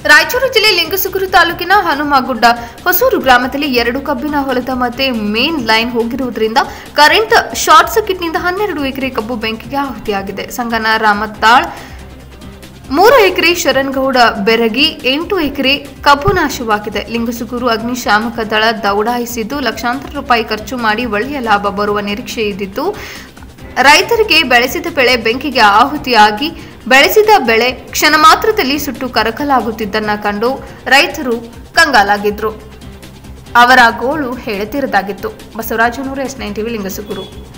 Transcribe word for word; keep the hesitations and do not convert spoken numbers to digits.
ರಾಯಚೂರು ಜಿಲ್ಲೆ ಲಿಂಗಸುಗೂರು ತಾಲೂಕಿನ ಹನುಮಗುಡ್ಡ ಹೊಸೂರು ಗ್ರಾಮದಲ್ಲಿ ಎರಡು ಕಬ್ಬಿನ ಹೊಲದ ಮಧ್ಯೆ ಮೇನ್ ಲೈನ್ ಹೋಗಿರುವುದರಿಂದ ಕರೆಂಟ್ ಶಾರ್ಟ್ ಸರ್ಕ್ಯೂಟ್ನಿಂದ ಹನ್ನೆರಡು ಎಕರೆ ಕಬ್ಬು ಬೆಂಕಿಗೆ ಆಹುತಿಯಾಗಿದೆ. ಸಂಗನ ರಾಮತ್ತಾಳ್ ಮೂರು ಎಕರೆ, ಶರಣ್ಗೌಡ ಬೆರಗಿ ಎಂಟು ಎಕರೆ ಕಬ್ಬು ನಾಶವಾಗಿದೆ. ಲಿಂಗಸುಗೂರು ಅಗ್ನಿಶಾಮಕ ದಳ ದೌಡಾಯಿಸಿದ್ದು ಲಕ್ಷಾಂತರ ರೂಪಾಯಿ ಖರ್ಚು ಮಾಡಿ ಒಳ್ಳೆಯ ಲಾಭ ಬರುವ ನಿರೀಕ್ಷೆ ಇದ್ದಿತ್ತು. ರೈತರಿಗೆ ಬೆಳೆಸಿದ ಬೆಳೆ ಬೆಂಕಿಗೆ ಆಹುತಿಯಾಗಿ ಬೆಳೆಸಿದ ಬೆಳೆ ಕ್ಷಣ ಮಾತ್ರದಲ್ಲಿ ಸುಟ್ಟು ಕರಕಲಾಗುತ್ತಿದ್ದನ್ನ ಕಂಡು ರೈತರು ಕಂಗಾಲಾಗಿದ್ರು. ಅವರ ಗೋಳು ಹೇಳುತ್ತಿರದಾಗಿತ್ತು. ಬಸವರಾಜನೂರು, ಎಸ್ ನೈನ್ ಟಿವಿ, ಲಿಂಗಸುಗೂರು.